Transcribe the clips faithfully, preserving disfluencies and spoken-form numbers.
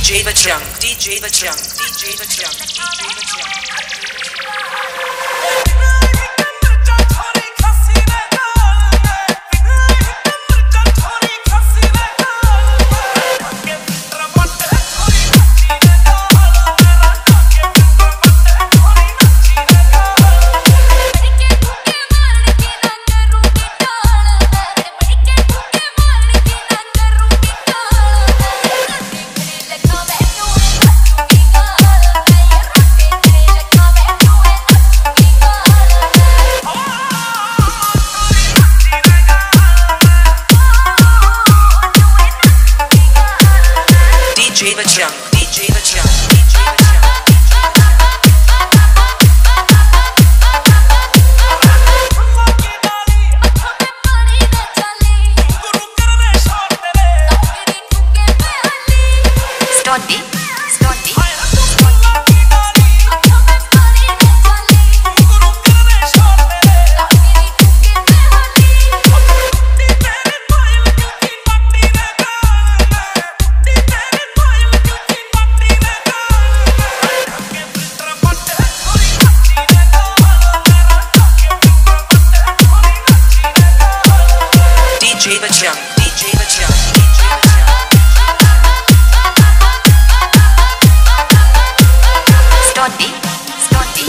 J Bajrang, D J Bajrang, D J Bajrang, D J Bajrang. D J Bajrang, D J Bajrang, D J Bajrang. Stoddy, stoddy. D J Bajrang, D J Bajrang, D J Bajrang. Stoddy, stoddy.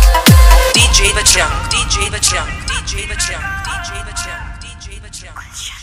D J Bajrang, D J Bajrang, D J Bajrang, D J Bajrang, D J Bajrang.